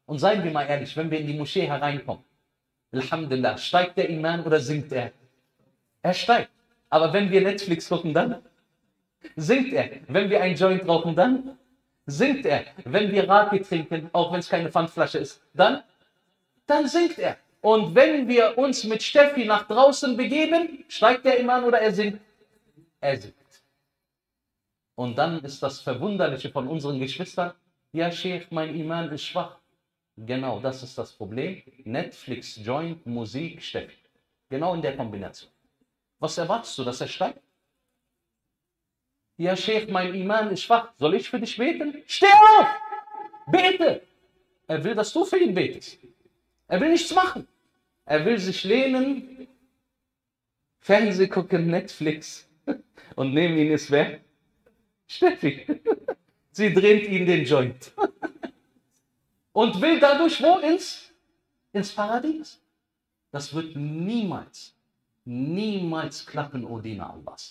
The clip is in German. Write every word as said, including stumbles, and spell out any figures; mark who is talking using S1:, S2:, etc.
S1: Und seien wir mal ehrlich, wenn wir in die Moschee hereinkommen, Alhamdulillah, steigt der Iman oder sinkt er? Er steigt. Aber wenn wir Netflix gucken, dann sinkt er. Wenn wir einen Joint rauchen, dann sinkt er. Wenn wir Raki trinken, auch wenn es keine Pfandflasche ist, dann, dann sinkt er. Und wenn wir uns mit Steffi nach draußen begeben, steigt der Iman oder er sinkt? Er sinkt. Und dann ist das Verwunderliche von unseren Geschwistern, ja Sheikh, mein Iman ist schwach. Genau, das ist das Problem. Netflix, Joint, Musik, Steffi. Genau in der Kombination. Was erwartest du, dass er steigt? Ja Sheikh, mein Iman ist schwach. Soll ich für dich beten? Steh auf! Bete! Er will, dass du für ihn betest. Er will nichts machen. Er will sich lehnen, Fernseh gucken, Netflix. Und neben ihn ist wer? Steffi. Sie dreht ihn den Joint. Und will dadurch wo ins? Ins Paradies. Das wird niemals, niemals klappen, O Diener Allahs.